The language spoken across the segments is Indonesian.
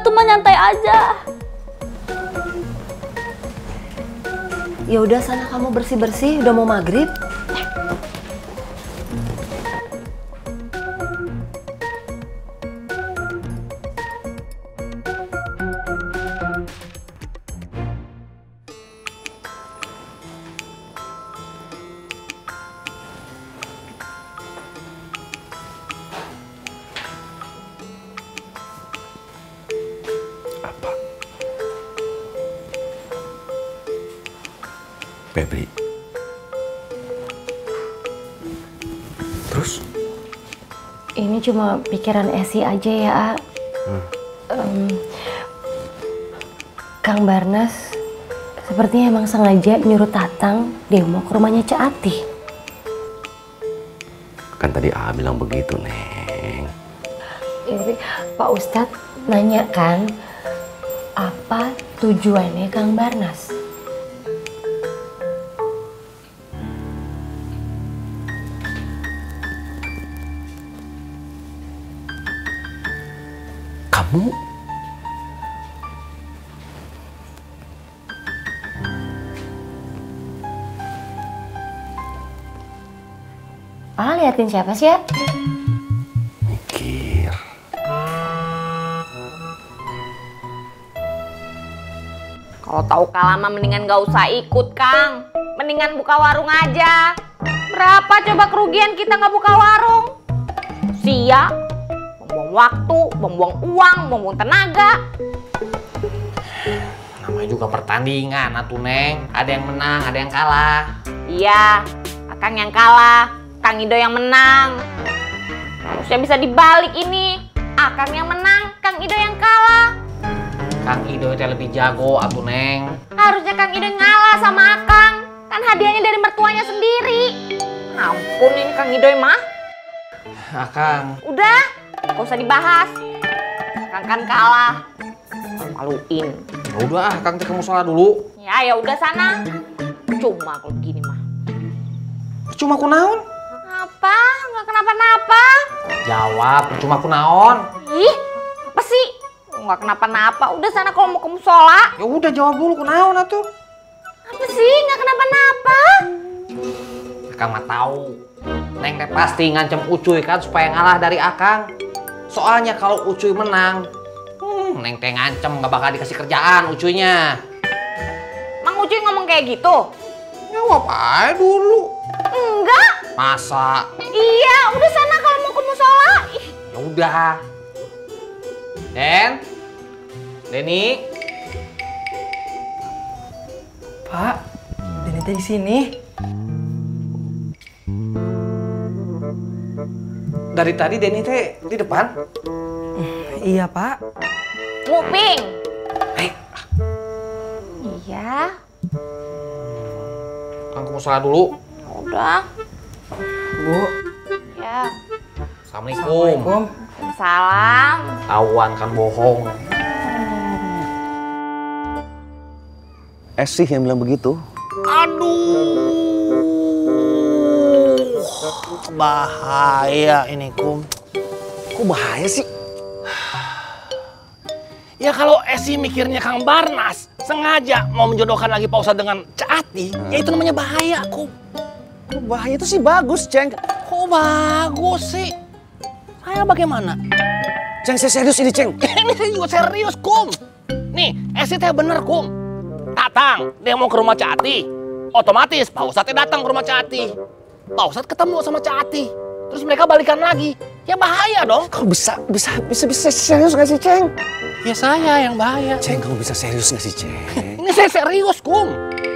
tuh mah nyantai aja. Ya udah sana kamu bersih-bersih, udah mau maghrib. Febri. Terus? Ini cuma pikiran Esi aja ya, A. Kang Barnas sepertinya emang sengaja nyuruh Tatang demo ke rumahnya Cak Ati. Kan tadi A bilang begitu, Neng. Ini Pak Ustadz nanya kan, apa tujuannya Kang Barnas? Kamu? Liatin siapa sih ya? Mikir. Kalau tahu kalah mah mendingan gak usah ikut, Kang. Mendingan buka warung aja. Berapa coba kerugian kita nggak buka warung? Sia, buang waktu, buang uang, buang tenaga. Namanya juga pertandingan, atuh Neng. Ada yang menang, ada yang kalah. Iya, Akang yang kalah, Kang Ido yang menang. Harusnya bisa dibalik ini. Akang yang menang, Kang Ido yang kalah. Kang Ido itu lebih jago, atuh Neng. Harusnya Kang Ido ngalah sama Akang. Kan hadiahnya dari mertuanya sendiri. Ampun ini Kang Ido mah. Akang. Udah, gak usah dibahas. Akang kan kalah. Maluin. Ya udah, Akang teh kamu sholat dulu. Ya udah sana. Cuma kalau begini mah. Cuma aku naon? Apa? Nggak kenapa-napa. Jawab, cuma aku naon. Ih, apa sih? Nggak kenapa-napa. Udah sana kalau mau ke musola. Ya udah jawab dulu, aku naon atuh. Apa sih? Nggak kenapa-napa. Akang mah tahu. Neng teh pasti ngancem Ucuy kan supaya ngalah dari Akang. Soalnya kalau Ucuy menang, Neng teh ngancem nggak bakal dikasih kerjaan Ucuynya. Mang Ucuy ngomong kayak gitu? Ya apa dulu? Enggak. Masa? Iya, udah sana kalau mau ke musola. Ih. Ya udah. Denny. Pak, Denny teh di sini. Dari tadi Denny teh di depan. Iya, Pak. Nguping. Hei, Iya. Kang kamu sholat dulu. Udah. Bu. Ya. Assalamualaikum. Salam. Tawan kan bohong. Sih yang bilang begitu. Aduh. Bahaya ini, Kum. Kok bahaya sih? Ya kalau Esi mikirnya Kang Barnas sengaja mau menjodohkan lagi Pak Ustadz dengan Cak Ati, ya itu namanya bahaya, Kum. Kok bahaya itu sih bagus, Ceng. Kok bagus sih? Saya bagaimana? Ceng, saya serius ini, Ceng. Ini saya juga serius, Kum. Nih, Esi teh bener, Kum. Datang, dia mau ke rumah Cak Ati. Otomatis Pak Ustadz datang ke rumah Cak Ati. Pak Ustadz ketemu sama Cak Ati. Terus mereka balikan lagi. Ya bahaya dong. Kau bisa serius nggak sih, Ceng? Ya saya yang bahaya. Ceng, kamu bisa serius nggak sih, Ceng? Ini saya serius, Kum.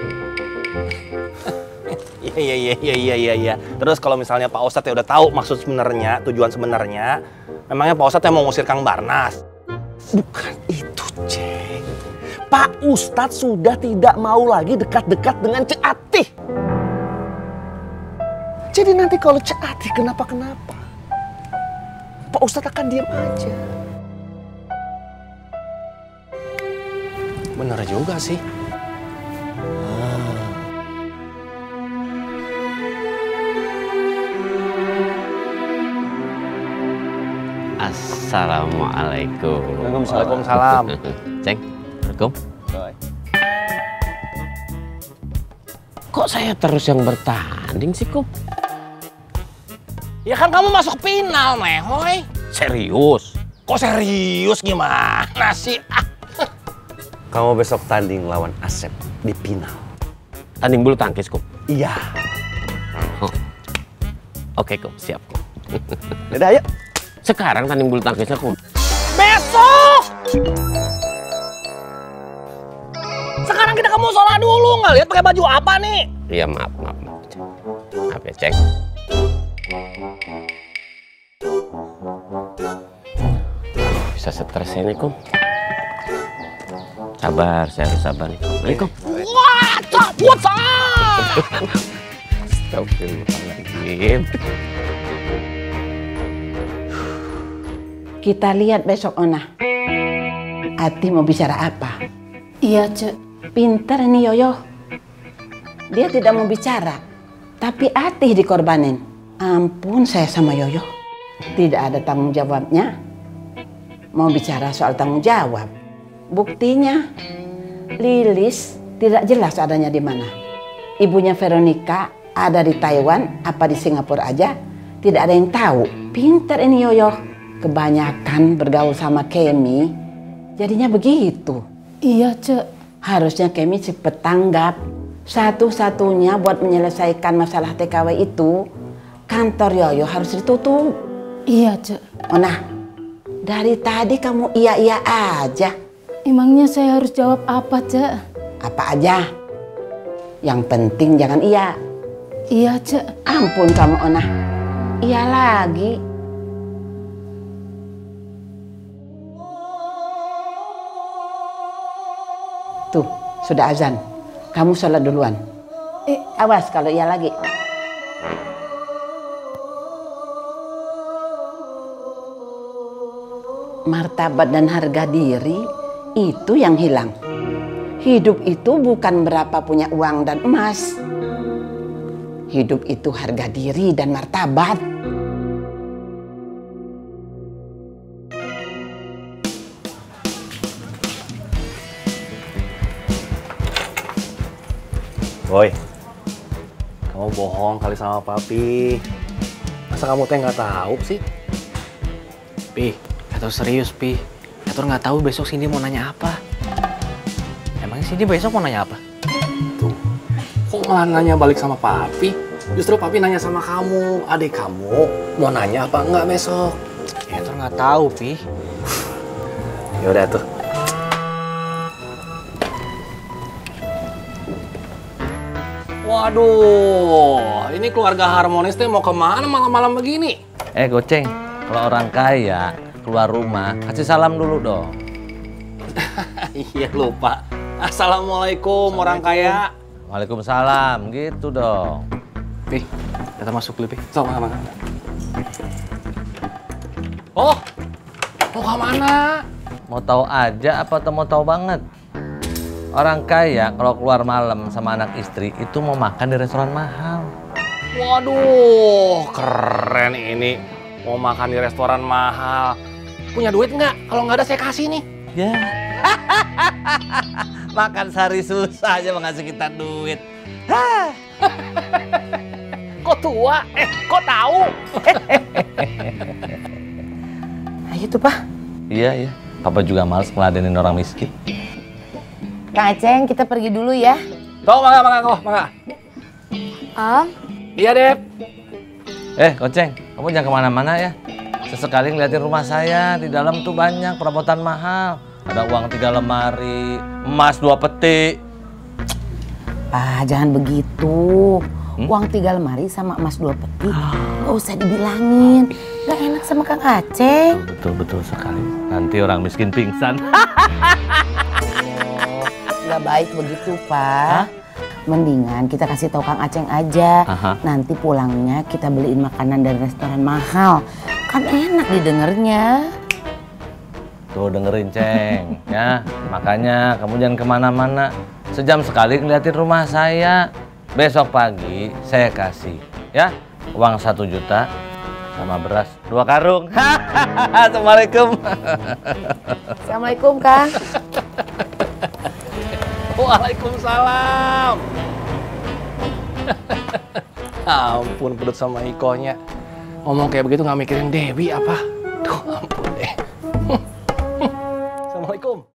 Iya. Terus kalau misalnya Pak Ustadz ya udah tahu maksud sebenarnya, tujuan sebenarnya, memangnya Pak Ustadz yang mau ngusir Kang Barnas? Bukan itu, Ceng. Pak Ustadz sudah tidak mau lagi dekat-dekat dengan Cak Ati. Jadi nanti kalau Cak Ati kenapa-kenapa, Pak Ustadz akan diam aja. Bener juga sih. Assalamualaikum. Waalaikumsalam. Ceng, Assalamualaikum. Kok saya terus yang bertanding sih, Kum? Ya kan kamu masuk final, Mehoy. Serius? Kok serius gimana sih? Kamu besok tanding lawan Asep di final. Tanding bulu tangkis, Kum? Iya. Oh. Oke, Kum. Siap, Kum. Yaudah, ayo. Sekarang tanding bulu tangkisnya, Kum. Besok! Sekarang kita ke musola dulu, nggak lihat pakai baju apa nih? Iya, maaf. Ceng. Maaf ya, Ceng. Bisa stres ini, Kum. Sabar, saya harus sabar nih, Kum. Ayo, Kum. Wah, what's up? Astagfirullahaladzim. Kita lihat besok, Ona. Ati mau bicara apa? Iya, Cek. Pinter nih Yoyo. Dia tidak mau bicara, tapi Ati dikorbanin. Ampun saya sama Yoyo. Tidak ada tanggung jawabnya. Mau bicara soal tanggung jawab. Buktinya, Lilis tidak jelas adanya di mana. Ibunya Veronica ada di Taiwan apa di Singapura aja. Tidak ada yang tahu. Pinter ini Yoyo. Kebanyakan bergaul sama Kemi, jadinya begitu. Iya, Cek. Harusnya Kemi cepet tanggap. Satu-satunya buat menyelesaikan masalah TKW itu, kantor Yoyo harus ditutup. Iya, Cek. Ona, dari tadi kamu iya-iya aja. Emangnya saya harus jawab apa, Cek? Apa aja. Yang penting jangan iya. Iya, Cek. Ampun kamu, Ona. Iya lagi. Tuh, sudah azan. Kamu sholat duluan. Awas kalau iya lagi. Martabat dan harga diri itu yang hilang. Hidup itu bukan berapa punya uang dan emas. Hidup itu harga diri dan martabat. Boy, kamu bohong kali sama papi. Masa kamu teh nggak tahu sih? Pi, atau serius Pi? Atur nggak tahu besok Cindy mau nanya apa? Emang Cindy besok mau nanya apa? Tuh, kok malah nanya balik sama papi? Justru papi nanya sama kamu, adik kamu mau nanya apa enggak besok? Ya Atur nggak tahu Pi. Yaudah tuh. Waduh, ini keluarga harmonis teh mau kemana malam-malam begini? Goceng, kalau orang kaya keluar rumah, kasih salam dulu dong. Iya lupa. Assalamualaikum orang kaya. Waalaikumsalam, gitu dong. Pi, kita masuk dulu Pi. Sok, mana? Oh, mau kemana? Mau tahu aja apa mau tahu banget? Orang kaya kalau keluar malam sama anak istri itu mau makan di restoran mahal. Waduh, keren ini. Mau makan di restoran mahal. Punya duit nggak? Kalau nggak ada saya kasih nih. Ya. Makan sehari susah aja mengasih kita duit. Kok tua? Kok tahu? Ayo tuh, Pak. Iya. Papa juga males ngeladenin orang miskin. Kang Aceng, kita pergi dulu ya. Tuh, mangga. Om, Iya, Dep. Goceng, kamu jangan kemana-mana ya. Sesekali ngeliatin rumah saya, di dalam tuh banyak perabotan mahal. Ada uang 3 lemari, emas 2 peti. Pak, jangan begitu. Uang 3 lemari sama emas 2 peti, nggak usah dibilangin. Gak enak sama Kang Aceng. Betul sekali. Nanti orang miskin pingsan. Gak baik begitu, Pak. Mendingan kita kasih tahu Kang Aceng aja. Nanti pulangnya kita beliin makanan dari restoran mahal. Kan enak didengarnya. Tuh dengerin Ceng, ya. Makanya kamu jangan kemana-mana. Sejam sekali ngeliatin rumah saya. Besok pagi saya kasih, ya. Uang 1 juta Sama beras 2 karung. Assalamualaikum. Assalamualaikum, Kang. Waalaikumsalam. Ampun pedut sama Ikonya. Ngomong kayak begitu nggak mikirin Dewi apa? Duh ampun deh. Assalamualaikum.